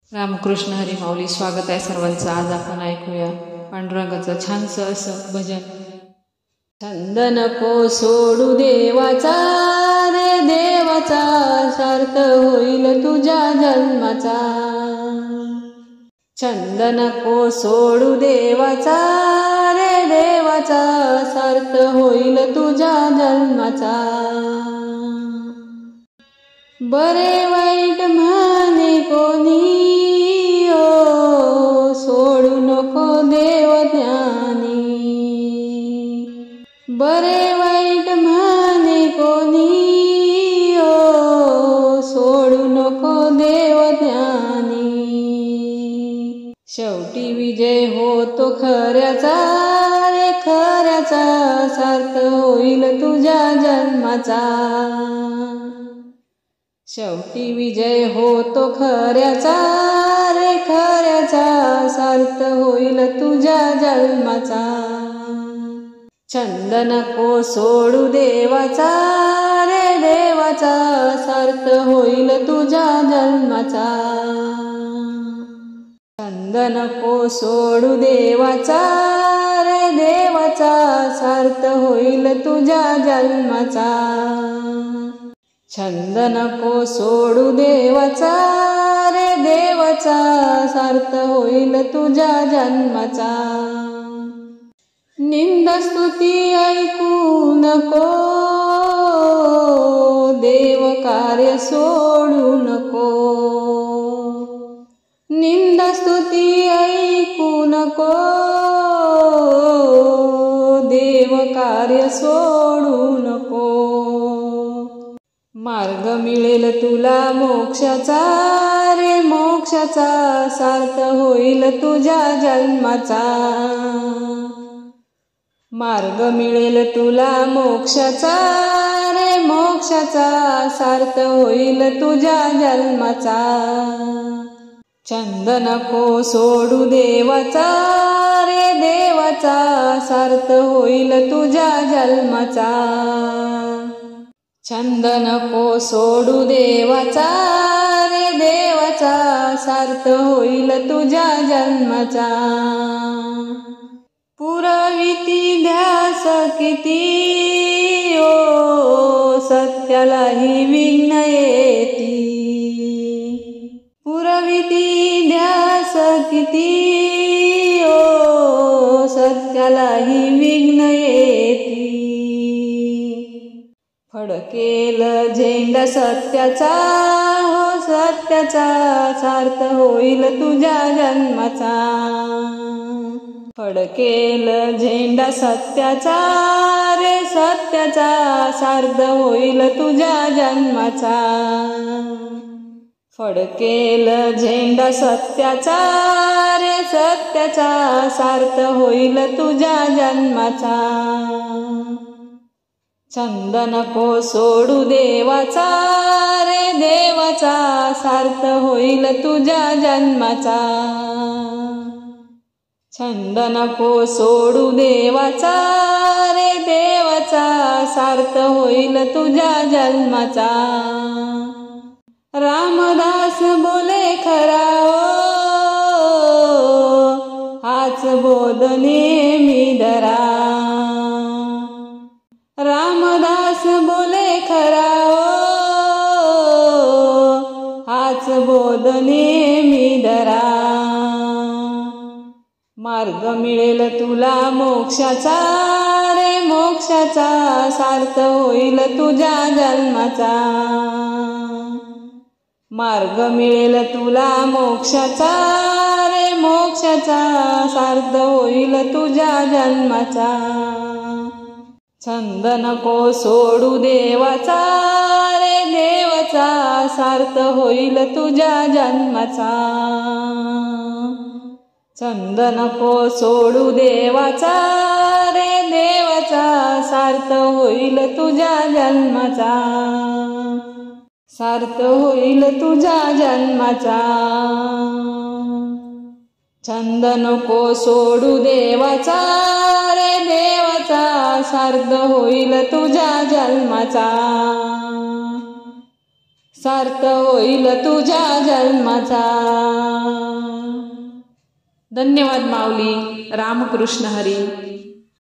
रामकृष्ण हरी माऊली. स्वागत आहे सर्वांचं. आज आपण ऐकूया पांडुरंगाचं छानसं असं भजन. छंद नको सोडू देवाचा रे देवाचा, सार्थ होईल तुझ्या जन्माचा. छंद नको सोडू देवाचा रे देवाचा, सार्थ होईल तुझ्या जन्माचा. बरे वाईट म्हणे कोणी सोडू नको देव ज्ञानी. बरे वाईट म्हणे कोणी सोडू नको देव ज्ञानी. शेवटी विजय होतो खऱ्याचा रे खऱ्याचा, सार्थ होईल तुझ्या जन्माचा. शेवटी विजय होतो खऱ्याचा रे खऱ्याचा, सार्थ होईल तुझ्या जन्माचा. छंद नको सोडू देवाचा रे देवाचा, सार्थ होईल तुझ्या जन्माचा. छंद नको सोडू देवाचा रे देवाचा, सार्थ होईल तुझ्या जन्माचा. छंद नको सोडू देवाचा रे देवाचा, सार्थ होईल तुझ्या जन्माचा. निंदास्तुती ऐकू नको, देव कार्य सोडू नको. निंदास्तुती ऐकू नको, देव कार्य सोडू नको. मार्ग मिळेल तुला मोक्षाचा रे मोक्षाचा, सार्थ होईल तुझ्या जन्माचा. मार्ग मिळेल तुला मोक्षाचा रे मोक्षाचा, सार्थ होईल तुझ्या जन्माचा. छंद नको सोडू देवाचा रे देवाचा, सार्थ होईल तुझ्या जन्माचा. छंद नको सोडू देवाचा रे देवाचा, सार्थ होईल तुझ्या जन्माचा. पुरविती ध्यास किती सत्यालाही विघ्न येती. पुरविती ध्यास किती सत्यालाही विघ्न येती. फडकेल झेंडा सत्याचा हो सत्याचा, सार्थ होईल तुझ्या जन्माचा. फडकेल झेंडा सत्याचा रे सत्याचा, सार्थ होईल तुझ्या जन्माचा. फडकेल झेंडा सत्याचा रे सत्याचा, सार्थ होईल तुझ्या जन्माचा. छंद नको सोडू देवाचा रे देवाचा, सार्थ होईल तुझ्या जन्माचा. छंद नको सोडू देवाचा रे देवाचा, सार्थ होईल तुझ्या जन्माचा. रामदास बोले खरा हाच बोध नेहमी धरा. रामदास बोले खरा हाच बोध नेहमी धरा. मार्ग मिळेल तुला मोक्षाचा रे मोक्षाचा, सार्थ होईल तुझ्या जन्माचा. मार्ग मिळेल तुला मोक्षाचा रे मोक्षाचा, सार्थ होईल तुझ्या जन्माचा. छंद नको सोडू देवाचा रे देवाचा, सार्थ होईल तुझ्या जन्माचा. छंद नको सोडू देवाचा रे देवाचा, सार्थ होईल तुझ्या जन्माचा. सार्थ होईल तुझ्या जन्माचा. छंद नको सोडू देवाचा रे देवाचा, सार्थ होईल तुझ्या जन्माचा. सार्थ होईल तुझ्या जन्माचा. धन्यवाद माऊली. रामकृष्ण हरी.